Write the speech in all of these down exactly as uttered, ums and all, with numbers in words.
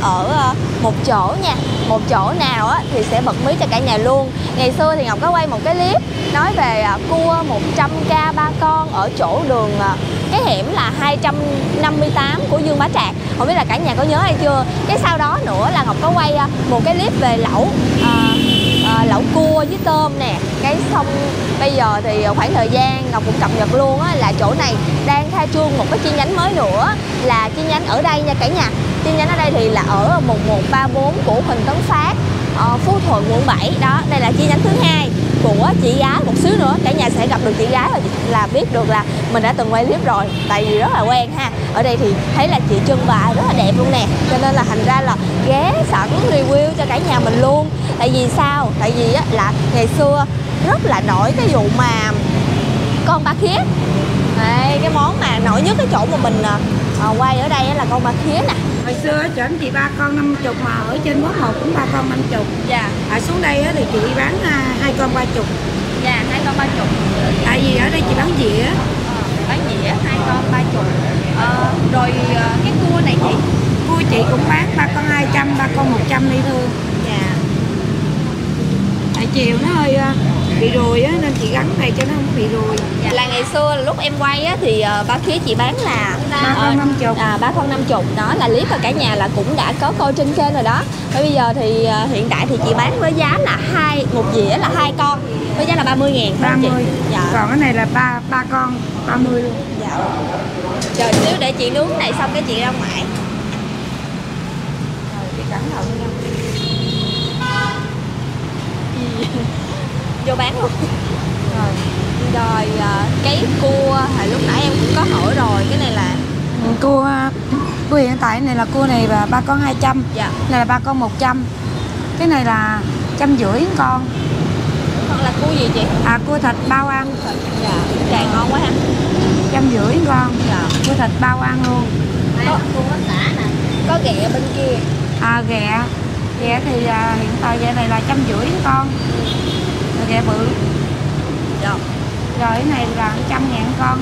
ở một chỗ nha. Một chỗ nào á thì sẽ bật mí cho cả nhà luôn. Ngày xưa thì Ngọc có quay một cái clip nói về cua một trăm k ba con ở chỗ đường cái hẻm là hai trăm năm mươi tám của Dương Bá Trạc. Không biết là cả nhà có nhớ hay chưa. Cái sau đó nữa là Ngọc có quay một cái clip về lẩu à, à, lẩu cua với tôm nè. Cái xong bây giờ thì khoảng thời gian Ngọc cũng cập nhật luôn á, là chỗ này đang khai trương một cái chi nhánh mới nữa, là chi nhánh ở đây nha cả nhà. Chi nhánh ở đây thì là ở một một ba bốn của Huỳnh Tấn Phát, uh, Phú Thuận quận bảy đó. Đây là chi nhánh thứ hai của chị gái. Một xíu nữa cả nhà sẽ gặp được chị gái là biết được là mình đã từng quay clip rồi, tại vì rất là quen ha. Ở đây thì thấy là chị trưng bày rất là đẹp luôn nè, cho nên là thành ra là ghé sẵn review cho cả nhà mình luôn. Tại vì sao? Tại vì á, là ngày xưa rất là nổi cái vụ mà con ba khía. Đây, cái món mà nổi nhất cái chỗ mà mình uh, quay ở đây là con ba khía nè. Hồi xưa chở chị ba con năm chục, mà ở trên quốc một cũng ba con năm chục. Dạ. Ở xuống đây thì chị bán hai con ba chục. Dạ, hai con ba chục. Tại vì ở đây chị bán dĩa. Ờ, bán dĩa hai con ba chục. Ờ, rồi cái cua này chị? Cua chị cũng bán ba con hai trăm, ba con một trăm đi thương. Dạ. Tại chiều nó hơi bị ruồi á, nên chị gắn này cho nó không bị ruồi. Dạ. Là ngày xưa lúc em quay á thì uh, ba khía chị bán là ba con năm chục. À, ba con năm chục. Đó là clip mà cả nhà là cũng đã có coi trên kênh rồi đó. Và bây giờ thì uh, hiện tại thì chị bán với giá là hai một dĩa là hai con với giá là ba mươi ngàn ba mươi. Dạ. Còn cái này là ba ba con ba mươi luôn. Dạ. Chờ xíu để chị nướng này xong cái chị ra ngoài. Rồi chị cẩn thận nha. Vô bán luôn. Rồi, rồi cái cua hồi lúc nãy em cũng có hỏi rồi, cái này là cua cua hiện tại này là cua này là ba con hai trăm. Dạ. Này là ba con một trăm. Cái này là trăm rưỡi con. Hoặc là cua gì chị? À, cua thịt bao ăn. Dạ, càng ngon quá ha. Trăm rưỡi con. Dạ. Cua thịt bao ăn luôn. Có cua có xả nè. Có ghẹ bên kia. À, ghẹ. Ghẹ thì à, hiện tại ghẹ này là trăm rưỡi con. Rồi ghẹ bự. Dạ. Rồi cái này là trăm ngàn con.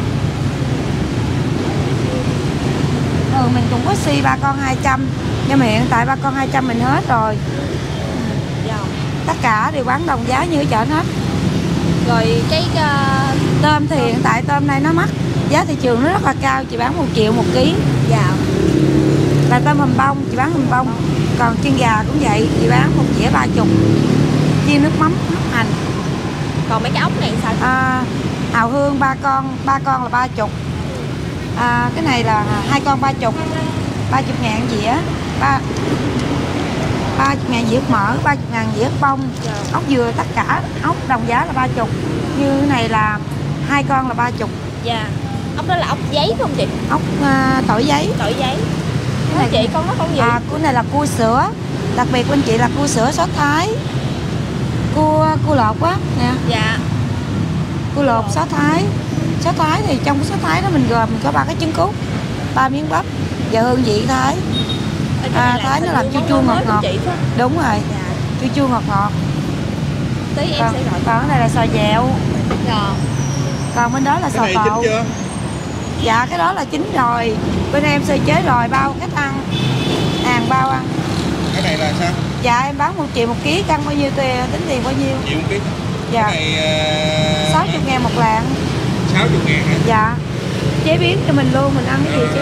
Ừ, mình cũng có xi ba con hai trăm. Nhưng mà hiện tại ba con hai trăm mình hết rồi. Dạ. Tất cả đều bán đồng giá như ở chợ hết. Rồi cái uh, tôm thì hiện tại tôm này nó mắc, giá thị trường nó rất là cao, chị bán một triệu một ký. Dạ. Là tôm hùm bông, chị bán hùm bông. Còn chiên gà cũng vậy, chị bán một dĩa ba chục. Chiên nước mắm, nước hành. Còn mấy cái ốc này sao? À, hào hương ba con, ba con là ba chục. À, cái này là hai con ba chục, ba chục ngàn dĩa, ba ba chục ngàn dĩa mỡ, ba chục ngàn dĩa bông. Dạ. Ốc dừa tất cả ốc đồng giá là ba chục. Như cái này là hai con là ba chục. Dạ. Ốc đó là ốc giấy không chị? Ốc uh, tỏi giấy. Tỏi giấy. Cái này chị con nó con gì? À, cua này là cua sữa. Đặc biệt của anh chị là cua sữa sốt Thái. Cua cua lột á nè. Dạ. Cua lột sốt Thái. Sốt Thái thì trong cái sốt Thái đó mình gồm có ba cái trứng cút, ba miếng bắp và hương vị Thái. À, Thái nó làm chua chua ngọt ngọt. Đúng rồi. Dạ. Chua chua ngọt ngọt. Tí em Còn, sẽ gọi. còn cái này là sò dẹo. Dạ. Còn bên đó là sò tàu. Dạ, cái đó là chín rồi. Bên em sơ chế rồi, bao cách ăn. Hàng bao ăn. Cái này là sao? Dạ, em bán một triệu một ký, cân bao nhiêu tiền, tính tiền bao nhiêu? Triệu một ký. Dạ. Cái này sáu mươi ngàn một lạng. sáu mươi ngàn hả? Dạ. Chế biến cho mình luôn, mình ăn cái gì chứ?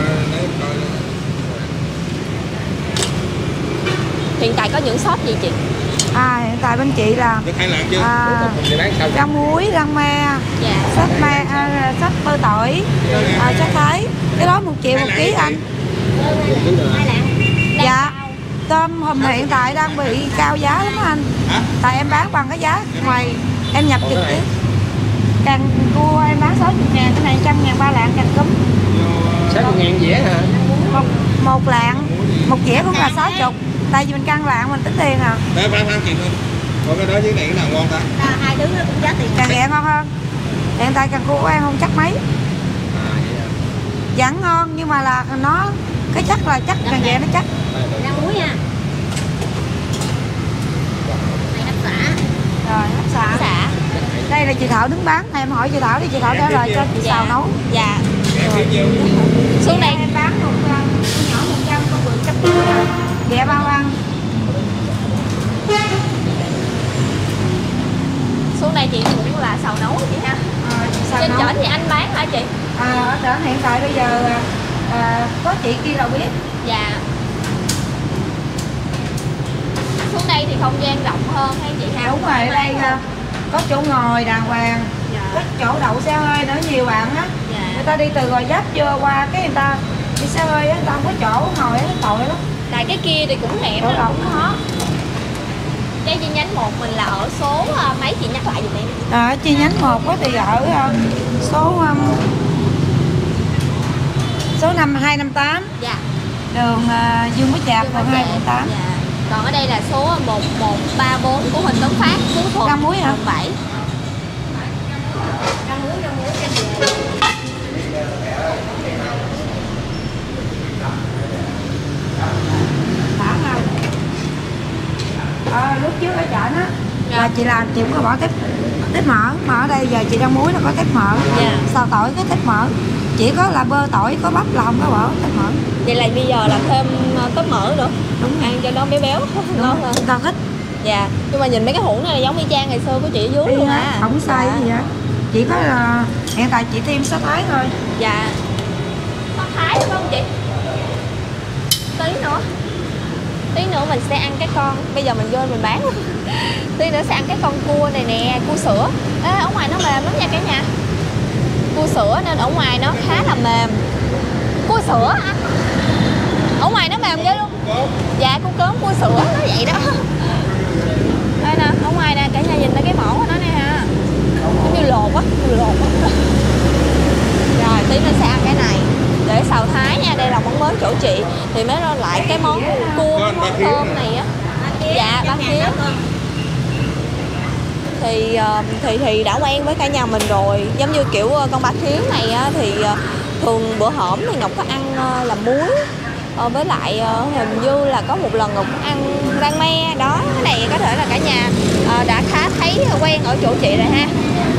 Hiện tại có những shop gì chị? À, hiện tại bên chị là được hai lạng chưa? À, rau muối, rang me, Dạ. sốt me, à, sốt bơ tỏi, à, sốt Thái. Cái đó một triệu một ký anh. Hai lạng. Dạ. Tôm hùm hiện tại đang bị cao giá lắm anh. Hả? Tại em bán bằng cái giá ngoài em nhập trực tiếp. Càng cua em bán sáu mươi ngàn, cái này trăm ngàn ba lạng càng cúm. sáu mươi ngàn dĩa hả? Một, một lạng, một dĩa cũng là sáu mươi. Tại vì mình cân lạng mình tính tiền à. Đây bán bán tiền hơn. Còn cái đó với này cái nào ngon ta? À, hai đứa nó cũng giá tiền. Càng ghẹ ngon hơn. Hiện tại càng cua của em không chắc mấy. Vẫn ngon nhưng mà là nó cái chắc là chắc càng ghẹ nó chắc. Rang muối nha. Này hấp xả. Rồi hấp xả. Xả. Đây là chị Thảo đứng bán, em hỏi chị Thảo đi, chị Thảo trả lời cho chị xào nấu. Dạ. Em biết nhiêu? Xuống đây em bán một con nhỏ một trăm, con bự trăm. ghẹ bao ăn. Xuống đây chị cũng là xào nấu chị ha. À, trên chợ thì anh bán hả chị? À, ở chợ hiện tại bây giờ à, có chị kia đâu biết. Dạ. Xuống đây thì không gian rộng hơn hay chị ha? Đúng rồi, ở đây hơn. Có chỗ ngồi đàng hoàng. Dạ. Có chỗ đậu xe hơi nữa, nhiều bạn á. Dạ. Người ta đi từ Gò Vấp vô qua cái người ta đi xe hơi á, người ta không có chỗ ngồi á, tội lắm. Tại cái kia thì cũng hẹp, nó cũng khó. Cái chi nhánh một mình là ở số uh, mấy chị nhắc lại giùm em. À, chi nhánh một á thì ở uh, số um, số năm hai năm tám. Dạ. Đường uh, Dương Bá Trạc, phường hai quận tám. Dạ. Còn ở đây là số một một ba bốn của Huỳnh Tấn Phát, Phú Thuận, Rau muối hả? quận bảy. Rau muối, rau muối trên về. Thả vào. Ờ, lúc trước ở chợ đó Dạ. là chị làm chị cũng có bỏ tép tép mỡ, mà ở đây giờ chị rau muối nó có tép mỡ. Dạ. Xào tỏi có tép mỡ, chỉ có là bơ tỏi có bắp là không có bỏ tép mỡ. Vậy là bây giờ làm thêm tóp mỡ nữa. Đúng. Ăn cho nó béo béo ngon hơn. Người ta thích. Dạ. Nhưng mà nhìn mấy cái hũ này là giống y chang ngày xưa của chị ở dưới luôn à. Không sai Dạ. gì hết. Chỉ có là hiện tại chị thêm số thái thôi. Dạ. Có thái đúng không chị? Tí nữa. Tí nữa mình sẽ ăn cái con. Bây giờ mình vô mình bán. Tí nữa sẽ ăn cái con cua này nè, cua sữa. Ê, ở ngoài nó mềm lắm nha cả nhà. Cua sữa nên ở ngoài nó khá là mềm. Cua sữa hả? Ở ngoài nó mềm ghê luôn. Dạ, cua cớm, cua sữa nó vậy đó. Đây nè, ở ngoài nè, cả nhà nhìn thấy cái mỏ của nó nè ha. Giống như lột á, như lột á. Rồi, tí nữa sẽ ăn cái này để xào thái nha, đây là món mới chỗ chị. Thì mới lại cái món cua, cái món tôm này á. Dạ, ba khía. Thì thì thì đã quen với cả nhà mình rồi. Giống như kiểu con ba khía này á, thì thường bữa hổm thì Ngọc có ăn làm muối. Ờ, với lại hình như là có một lần Ngọc ăn rang me đó. Cái này có thể là cả nhà uh, đã khá thấy quen ở chỗ chị rồi ha.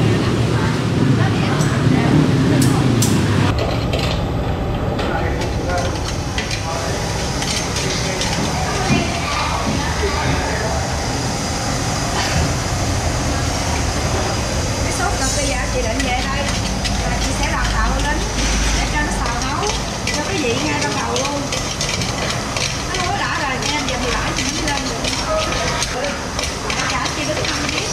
Cái sốt cà phê giờ chị định về đây là chị sẽ đào tạo lên để cho nó xào nấu cho cái vị ngay trong đầu luôn. Nó không có đã rồi nha, giờ thì đã chị mới lên được. Cả chị đứng không biết.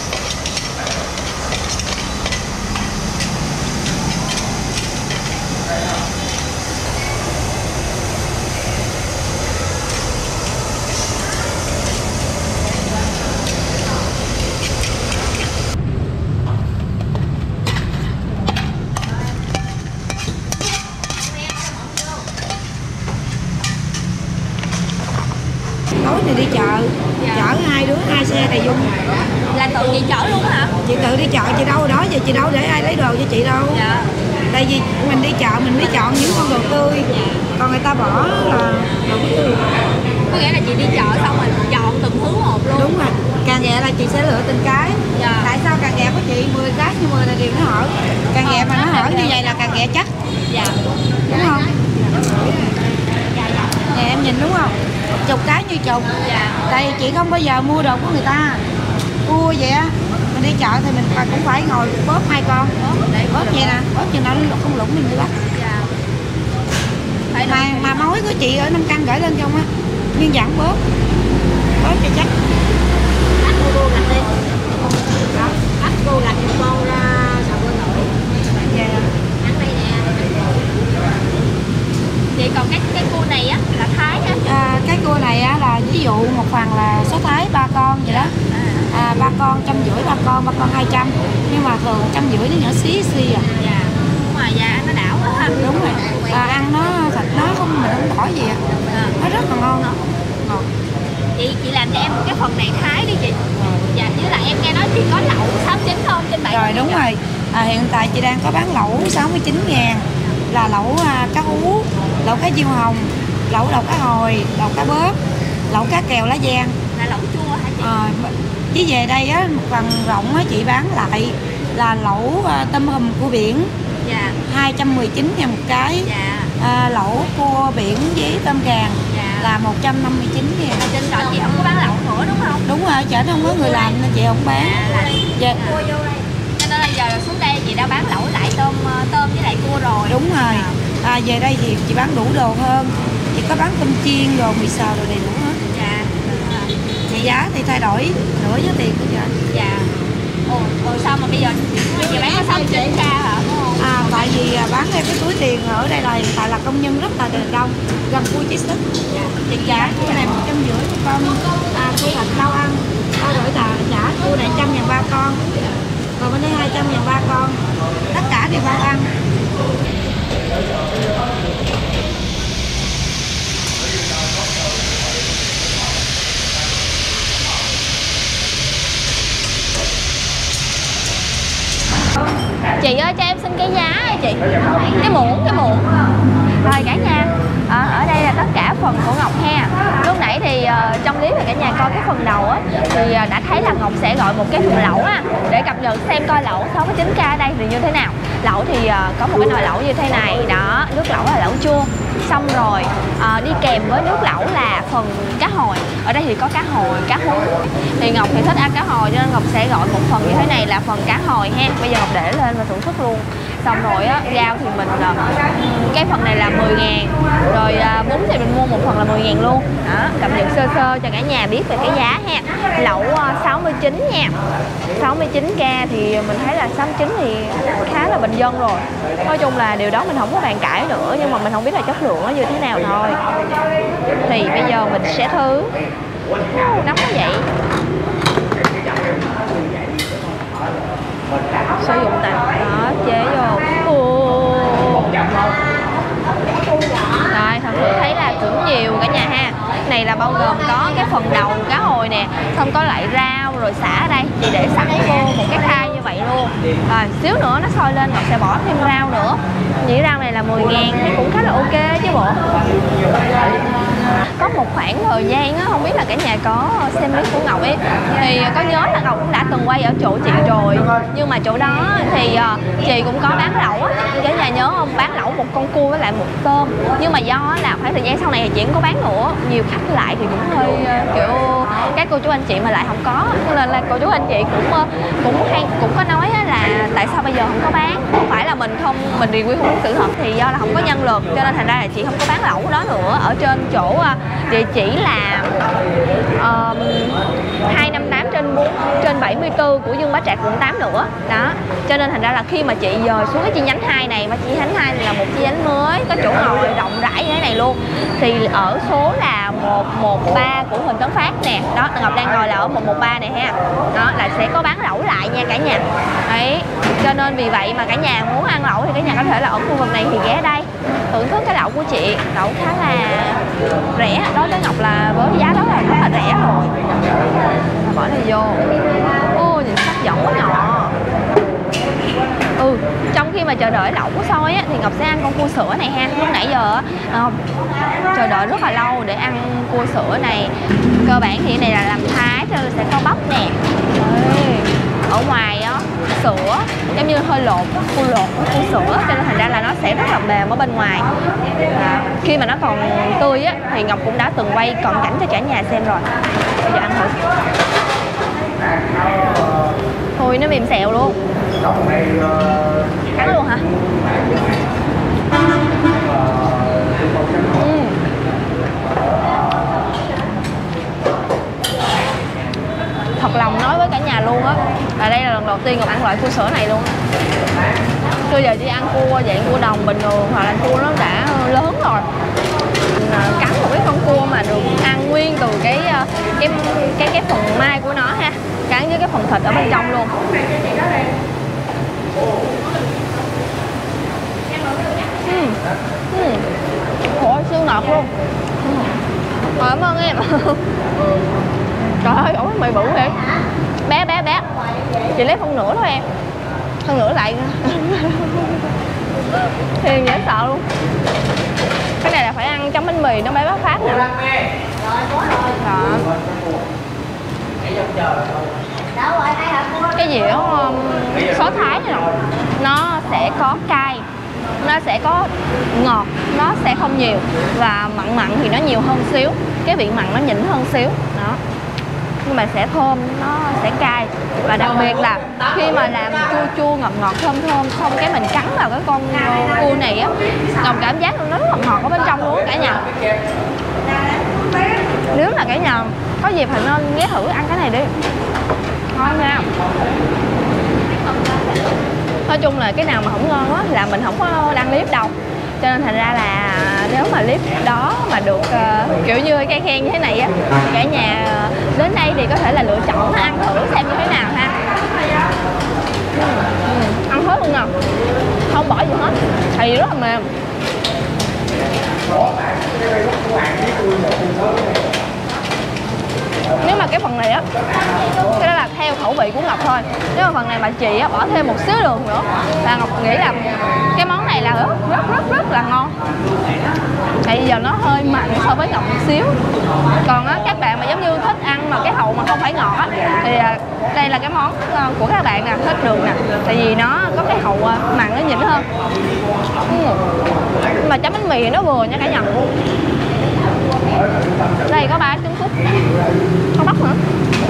Tối này đi chợ, Dạ. chở hai đứa hai xe đầy dung. Là tự chị chở luôn hả? Chị tự đi chợ, chị đâu đó giờ chị đâu để ai lấy đồ cho chị đâu. Dạ. Tại vì mình đi chợ mình mới chọn những con đồ tươi, còn người ta bỏ là đồ có tươi. Có nghĩa là chị đi chợ xong mình chọn từng thứ một luôn. Đúng rồi, càng ghẹ là chị sẽ lựa từng cái. Dạ. Tại sao càng ghẹ của chị mười cái nhưng mười là đều nó hở. Càng ghẹ mà nó hở như vậy là càng ghẹ chắc. Dạ. Đúng không? Nè em nhìn đúng không? Chục cái như chục. Dạ. Tại chị không bao giờ mua đồ của người ta. Mua vậy á, mình đi chợ thì mình cũng phải ngồi bóp hai con. Bóp vậy nè, bóp cho nó không lủng mình đi bắt. Dạ. Phải Mà mà mối của chị ở Nam Căn gửi lên không á, nguyên dạng bóp. Bóp cho chắc. Cắt cô cô gạch đi. Cắt cô gạch một con ra xào cô nổi. Ăn đây nè. Chị còn cái cái cua này á là thái á. À, cái cua này á là ví dụ một phần là số thái ba con vậy đó. À, ba con trăm rưỡi ba con ba con hai trăm, nhưng mà thường trăm rưỡi nó nhỏ xí xì à. Dạ. Ngoài da nó đảo quá ha. Đúng rồi. À, ăn nó thịt nó không mình không bỏ gì à. À. Nó rất là ngon. Ngon. Chị chị làm cho em cái phần này thái đi chị. Dạ, với lại em nghe nói chị có lẩu sáu chín không trên bảy. Rồi đúng rồi. À, hiện tại chị đang có bán lẩu sáu mươi chín ngàn, là lẩu à, cá hú, lẩu cá diêu hồng, lẩu đậu cá hồi, lẩu cá bớp, lẩu cá kèo lá giang. Là lẩu chua hả chị? À, với về đây á một phần rộng á chị bán lại là lẩu à, tôm hùm cua biển. Dạ. hai trăm mười chín ngàn một cái. Dạ. À, lẩu cua biển với tôm càng Dạ. là một trăm năm mươi chín ngàn. Trên chợ chị không có bán lẩu nữa đúng không? Đúng rồi, chợ nó không có người làm nên chị không bán. À, là Dạ. cua vô đây. Cho nên là giờ xuống đây chị đã bán lẩu lại tôm tôm với lại cua rồi. Đúng rồi. À, về đây thì chị bán đủ đồ hơn. Chị có bán tôm chiên rồi mì xào rồi đầy đủ hết. Dạ. Chị giá thì thay đổi nửa giá tiền của chị. Dạ. Ồ, ồ sao mà bây giờ chị bán có sáu mươi chín k hả? À, tại vì bán theo cái túi tiền ở đây là hiện tại là công nhân rất là đông, gần cua chỉ sức. Dạ. Chị giá cua này một trăm rưỡi một con. À, cua thật rau ăn. Rau rưỡi là trả cua này trăm ngàn ba con. Còn bên đây hai trăm ngàn ba con. Tất cả đều bao ăn. Chị ơi cho em xin cái giá chị. Cái muỗng, cái muỗng. Rồi cả nhà, à, ở đây là tất cả phần của Ngọc ha. Lúc nãy thì uh, trong clip thì cả nhà coi cái phần đầu á thì uh, đã thấy là Ngọc sẽ gọi một cái phần lẩu á để cập nhật xem coi lẩu sáu mươi chín k ở đây thì như thế nào. Lẩu thì uh, có một cái nồi lẩu như thế này đó, nước lẩu là lẩu chua. Xong rồi uh, đi kèm với nước lẩu là phần cá hồi. Ở đây thì có cá hồi, cá hú. Thì Ngọc thì thích ăn cá hồi cho nên Ngọc sẽ gọi một phần như thế này là phần cá hồi ha. Bây giờ Ngọc để lên và thưởng thức luôn. Xong rồi á, rau thì mình uh, cái phần này là mười ngàn. Rồi uh, bún thì mình mua một phần là mười ngàn luôn. Đó, cập nhật sơ sơ cho cả nhà biết về cái giá ha. Lẩu uh, sáu mươi chín nha. sáu mươi chín k thì mình thấy là sáu mươi chín thì khá là bình dân rồi. Nói chung là điều đó mình không có bàn cãi nữa, nhưng mà mình không biết là chất lượng nó như thế nào thôi. Thì bây giờ mình sẽ thử. Nóng quá vậy. Sử dụng tay đó, chế vô. Ồ. Rồi, thật sự thấy là cũng nhiều cả nhà ha. Này là bao gồm có cái phần đầu cá hồi nè, xong có lại rau rồi xả ở đây. Chị để sẵn vô một cái khay như vậy luôn. Rồi, xíu nữa nó sôi lên Ngọc sẽ bỏ thêm rau nữa. Dĩ rau này là mười ngàn thì cũng khá là ok chứ bộ. Có một khoảng thời gian á, không biết là cả nhà có xem clip của Ngọc ấy thì có nhớ là Ngọc cũng đã từng quay ở chỗ chị rồi, nhưng mà chỗ đó thì uh, chị cũng có bán lẩu á, cả nhà nhớ không, bán lẩu một con cua với lại một tôm, nhưng mà do là khoảng thời gian sau này thì chị cũng có bán nữa, nhiều khách lại thì cũng hơi uh, kiểu các cô chú anh chị mà lại không có, cho nên là cô chú anh chị cũng uh, cũng hay cũng có nói là tại sao bây giờ không có bán, không phải là mình không mình review không đúng sự thật, thì do là không có nhân lực cho nên thành ra là chị không có bán lẩu đó nữa ở trên chỗ uh, địa chỉ là uh, hai năm tám trên bốn trên bảy mươi tư của Dương Bá Trạc quận tám nữa đó, cho nên thành ra là khi mà chị dời xuống cái chi nhánh hai này, mà chi nhánh hai này là một chi nhánh mới có chỗ ngồi rộng rãi như thế này luôn, thì ở số là một một ba của Huỳnh Tấn Phát nè, đó Ngọc đang ngồi là ở một một ba này ha, đó là sẽ có bán lẩu lại nha cả nhà đấy, cho nên vì vậy mà cả nhà muốn ăn lẩu thì cả nhà có thể là ở khu vực này thì ghé đây thưởng thức cái lẩu của chị, lẩu khá là rẻ, đối với Ngọc là với giá đó là rất là rẻ rồi. Bỏ này vô. Ô, nhìn sắc giọng quá nhỏ. Ừ, trong khi mà chờ đợi lẩu của sôi á, thì Ngọc sẽ ăn con cua sữa này ha. Lúc nãy giờ uh, chờ đợi rất là lâu để ăn cua sữa này. Cơ bản thì này là làm thái cho nên sẽ có bắp nè. Ê, ở ngoài á, sữa giống như hơi lột, cua lột với cua sữa, cho nên thành ra là nó sẽ rất là mềm ở bên ngoài. À, khi mà nó còn tươi á, thì Ngọc cũng đã từng quay cận cảnh cho cả nhà xem rồi. Bây giờ ăn thử. Thôi nó mềm xẹo luôn. Cắn luôn hả? Uhm. Thật lòng nói với cả nhà luôn á, là đây là lần đầu tiên Ngọc ăn loại cua sữa này luôn. Xưa giờ chỉ ăn cua dạng cua đồng bình thường hoặc là cua nó đã lớn rồi. Cắn một cái con cua mà được ăn nguyên từ cái cái cái cái phần mai của nó ha, cắn với cái phần thịt ở bên trong luôn. Uhm. Uhm. Ủa, siêu ngọt luôn. Uhm. Cảm ơn em. Trời ơi, ủa mày bự vậy? Bé bé bé. Chị lấy phân nửa thôi em. Phân nửa lại. Hiền dễ sợ luôn. Cái này là phải ăn chấm bánh mì nó mới phát nè. Đó. Cái dĩa um, sốt Thái này nè, nó sẽ có cay nó sẽ có ngọt, nó sẽ không nhiều, và mặn mặn thì nó nhiều hơn xíu, cái vị mặn nó nhỉnh hơn xíu đó, nhưng mà sẽ thơm, nó sẽ cay, và đặc biệt là khi mà làm chua chua ngọt ngọt thơm thơm xong cái mình cắn vào cái con cua này á, Ngọc cảm giác nó rất ngọt ngọt ở bên trong luôn cả nhà. Nếu là cả nhà có dịp thì nên ghé thử ăn cái này đi, ngon nha. Nói chung là cái nào mà không ngon á là mình không có đăng clip đâu, cho nên thành ra là nếu mà clip đó mà được uh, kiểu như cái khen như thế này á, cả nhà đến đây thì có thể là lựa chọn ăn thử xem như thế nào ha. Ừ, ừ, ăn hết luôn nè, không bỏ gì hết, thì rất là mềm. Nếu mà cái phần này á, cái đó là theo khẩu vị của Ngọc thôi. Nếu mà phần này mà chị á, bỏ thêm một xíu đường nữa là Ngọc nghĩ là cái món này là rất rất rất rất là ngon. Tại giờ nó hơi mặn so với Ngọc một xíu. Còn á, các bạn mà giống như thích ăn mà cái hậu mà không phải ngọt á, thì đây là cái món của các bạn nè, thích đường nè. Tại vì nó có cái hậu mặn nó nhỉnh hơn. Nhưng mà chấm bánh mì nó vừa nha cả nhà. Đây có ba trứng cút, không bắt nữa.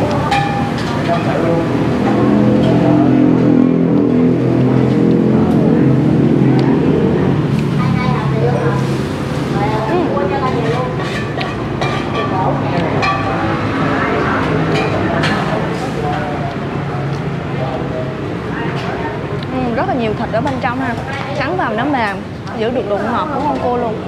Ừ, rất là nhiều thịt ở bên trong ha, cắn vào nó mềm, giữ được độ ngọt của con cua luôn.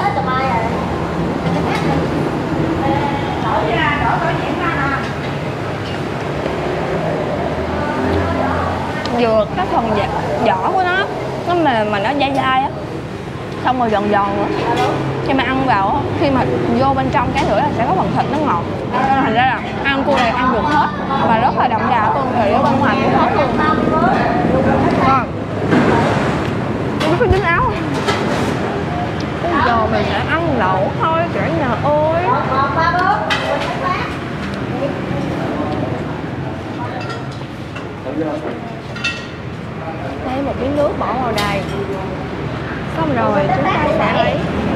Vừa cái phần vỏ của nó nó mềm mà nó dai dai á, xong rồi giòn giòn nữa. Khi mà ăn vào, khi mà vô bên trong cái nữa là sẽ có phần thịt nó ngọt, nên thành ra là ăn cua này ăn được hết và rất là đậm đà con thịt ở bên ngoài cũng hết luôn. Ngon. Không biết có dính áo không? Bây giờ mình sẽ ăn lẩu thôi cả nhà ơi. Đây một miếng nước bỏ vào đây. Xong rồi chúng ta sẽ lấy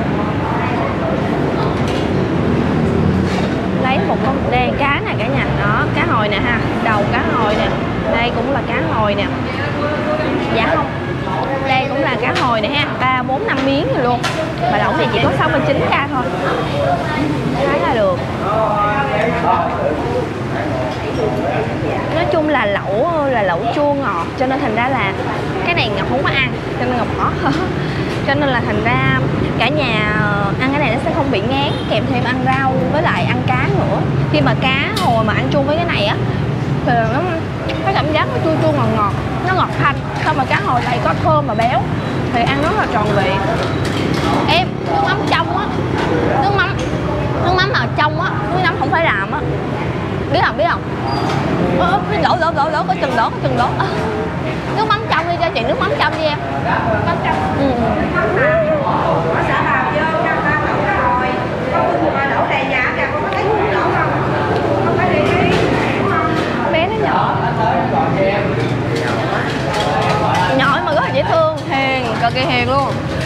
lấy một con đây cá này cả nhà, đó cá hồi nè ha, đầu cá hồi nè, đây cũng là cá hồi nè, dạ không, đây cũng là cá hồi nè ha, ba bốn năm miếng rồi luôn, mà lẩu này chỉ có sáu mươi chín k thôi, thấy là được. Nói chung là lẩu là lẩu chua ngọt, cho nên thành ra là cái này Ngọc không có ăn, cho nên Ngọc bỏ. Cho nên là thành ra cả nhà ăn cái này nó sẽ không bị ngán, kèm thêm ăn rau với lại ăn cá nữa. Khi mà cá hồi mà ăn chung với cái này á thì nó cái cảm giác nó chua chua ngọt ngọt, nó ngọt thanh, xong mà cá hồi này có thơm và béo thì ăn rất là tròn vị. Em nước mắm trong á, nước mắm nước mắm mà trong á, nước mắm không phải làm á, biết không biết không? Ơ, đổ đổ đổ đổ có chừng đổ có chừng đổ. À, nước mắm trong đi cho chị, nước mắm trong đi em. Mắm trong. Ừ. Sợ vào vô cho ba đổ ra rồi. Con đổ đầy giá kìa, con có thấy đổ không? Không có để ý. Bé nó nhỏ. Nhỏ mà rất là dễ thương, hiền, cực kỳ hiền luôn.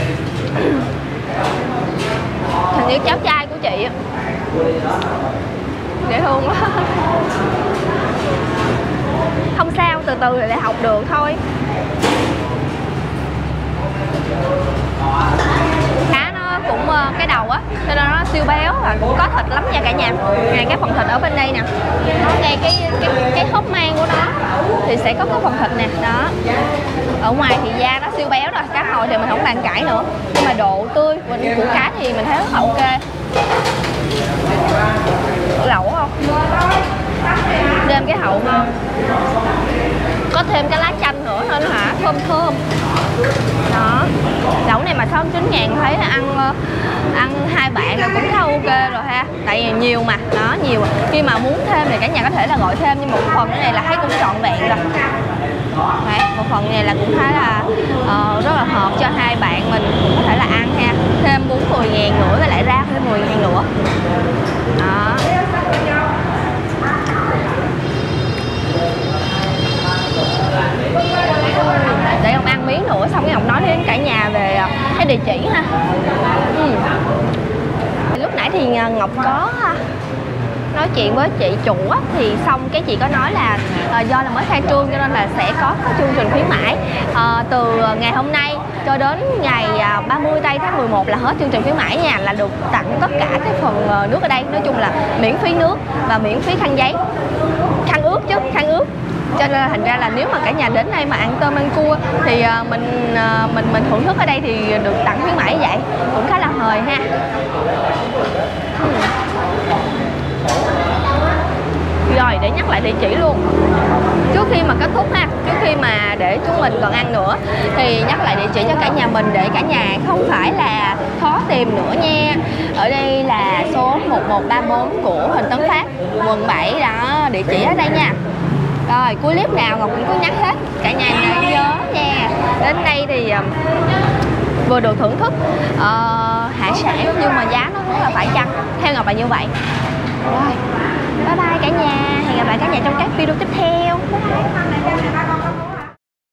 Hình như cháu trai của chị. Dễ thương quá. Không sao, từ từ thì lại học được thôi. Cá nó cũng cái đầu á, cho nên nó siêu béo và cũng có thịt lắm nha cả nhà. Ngay cái phần thịt ở bên đây nè, nó ngay cái cái cái khớp mang của nó thì sẽ có cái phần thịt nè, đó. Ở ngoài thì da nó siêu béo rồi, cá hồi thì mình không bàn cãi nữa, nhưng mà độ tươi của cá thì mình thấy rất là ok. Lẩu không? Thêm cái hậu ngon, có thêm cái lá chanh nữa thôi đó hả, thơm thơm. Đó, lẩu này mà sáu mươi chín ngàn thấy là ăn ăn hai bạn là cũng khá ok rồi ha, tại vì nhiều mà, đó nhiều. Khi mà muốn thêm thì cả nhà có thể là gọi thêm, nhưng một phần cái này là thấy cũng trọn vẹn rồi. Đấy, một phần này là cũng khá là uh, rất là hợp cho hai bạn mình cũng có thể là ăn ha. Thêm bốn mươi ngàn nữa với lại rau thêm mười ngàn nữa. Đó. Để ông ăn miếng nữa bữa xong cái Ngọc nói đến cả nhà về cái địa chỉ ha. Ừ. Lúc nãy thì Ngọc có nói chuyện với chị chủ á, thì xong cái chị có nói là à, do là mới khai trương cho nên là sẽ có cái chương trình khuyến mãi à, từ ngày hôm nay cho đến ngày à, ba mươi tây tháng mười một là hết chương trình khuyến mãi nha, là được tặng tất cả cái phần à, nước ở đây, nói chung là miễn phí nước và miễn phí khăn giấy, khăn ướt chứ, khăn ướt. Cho nên là thành ra là nếu mà cả nhà đến đây mà ăn tôm ăn cua thì à, mình à, mình mình thưởng thức ở đây thì được tặng khuyến mãi vậy, cũng khá là hời ha. Ừ. Rồi để nhắc lại địa chỉ luôn trước khi mà kết thúc ha, trước khi mà để chúng mình còn ăn nữa thì nhắc lại địa chỉ cho cả nhà mình để cả nhà không phải là khó tìm nữa nha. Ở đây là số một một ba bốn của Huỳnh Tấn Phát, quận bảy đó, địa chỉ ở đây nha. Rồi cuối clip nào Ngọc cũng có nhắc hết, cả nhà nên nhớ nha. Đến đây thì uh, vừa được thưởng thức uh, hải sản nhưng mà giá nó rất là phải chăng, theo Ngọc là như vậy. Rồi bye bye cả nhà, hẹn gặp lại cả nhà trong các video tiếp theo. Bye bye.